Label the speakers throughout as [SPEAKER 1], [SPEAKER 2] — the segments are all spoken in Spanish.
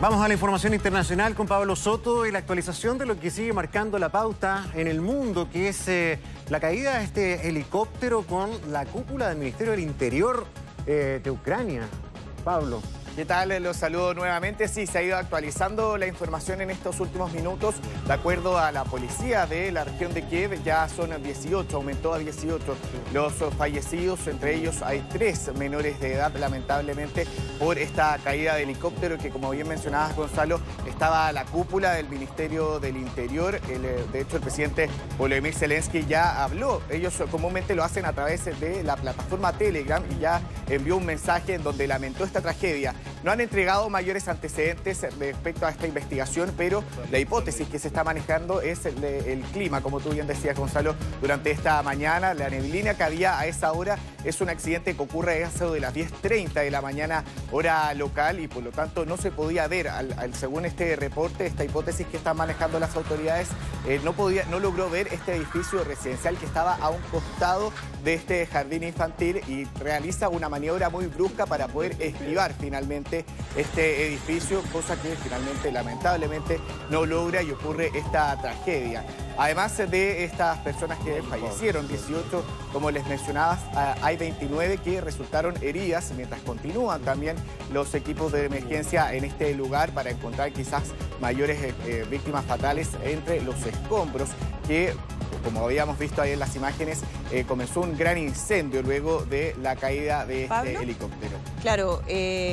[SPEAKER 1] Vamos a la información internacional con Pablo Soto y la actualización de lo que sigue marcando la pauta en el mundo, que es la caída de este helicóptero con la cúpula del Ministerio del Interior de Ucrania. Pablo.
[SPEAKER 2] ¿Qué tal? Los saludo nuevamente. Sí, se ha ido actualizando la información en estos últimos minutos. De acuerdo a la policía de la región de Kiev, ya son 18, aumentó a 18 los fallecidos. Entre ellos hay 3 menores de edad, lamentablemente, por esta caída de helicóptero que, como bien mencionabas, Gonzalo, estaba a la cúpula del Ministerio del Interior. De hecho, el presidente Volodymyr Zelensky ya habló. Ellos comúnmente lo hacen a través de la plataforma Telegram y ya envió un mensaje en donde lamentó esta tragedia. No han entregado mayores antecedentes respecto a esta investigación, pero la hipótesis que se está manejando es el clima, como tú bien decías, Gonzalo, durante esta mañana. La neblina que había a esa hora es un accidente que ocurre a eso de las 10:30 de la mañana, hora local, y por lo tanto no se podía ver, según este reporte, esta hipótesis que están manejando las autoridades, no logró ver este edificio residencial que estaba a un costado de este jardín infantil y realiza una maniobra muy brusca para poder esquivar finalmente este edificio, cosa que finalmente, lamentablemente, no logra y ocurre esta tragedia. Además de estas personas que fallecieron, 18, como les mencionabas, hay 29 que resultaron heridas, mientras continúan también los equipos de emergencia en este lugar para encontrar quizás mayores víctimas fatales entre los escombros que, como habíamos visto ahí en las imágenes, comenzó un gran incendio luego de la caída de este helicóptero.
[SPEAKER 3] Claro,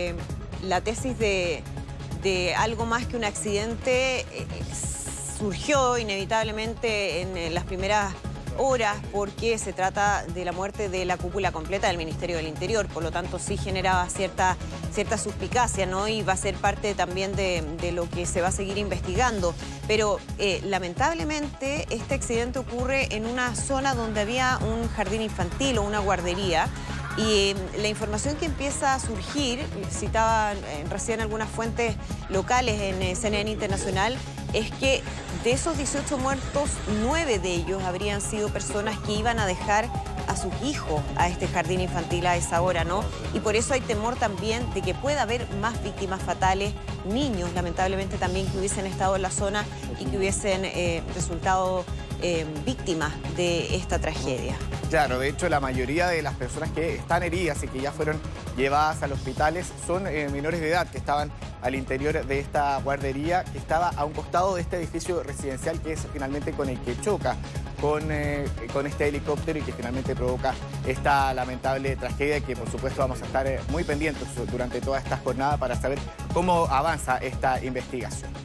[SPEAKER 3] la tesis de algo más que un accidente surgió inevitablemente en las primeras horas porque se trata de la muerte de la cúpula completa del Ministerio del Interior, por lo tanto sí generaba cierta suspicacia, ¿no? Y va a ser parte también de lo que se va a seguir investigando. Pero lamentablemente este accidente ocurre en una zona donde había un jardín infantil o una guardería. Y la información que empieza a surgir, citaba recién algunas fuentes locales en CNN Internacional, es que de esos 18 muertos, 9 de ellos habrían sido personas que iban a dejar a sus hijos a este jardín infantil a esa hora, ¿no? Y por eso hay temor también de que pueda haber más víctimas fatales, niños, lamentablemente también, que hubiesen estado en la zona y que hubiesen resultado víctimas de esta tragedia.
[SPEAKER 2] Claro, de hecho la mayoría de las personas que están heridas y que ya fueron llevadas a los hospitales son menores de edad que estaban al interior de esta guardería que estaba a un costado de este edificio residencial que es finalmente con el que choca con este helicóptero y que finalmente provoca esta lamentable tragedia que por supuesto vamos a estar muy pendientes durante toda esta jornada para saber cómo avanza esta investigación.